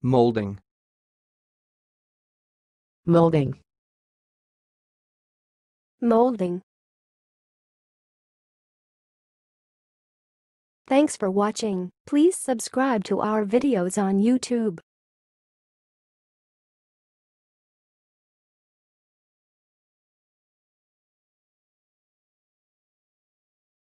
Molding. Molding. Molding. Thanks for watching. Please subscribe to our videos on YouTube.